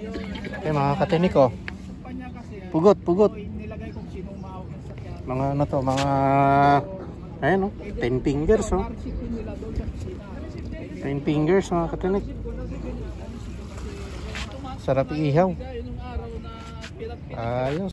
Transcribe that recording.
Okay, mga katinik oh. Pugot, pugot. Mga ano to, mga ayan oh, 10 fingers oh. 10 fingers mga katinik. Sarap ihaw. Ayos.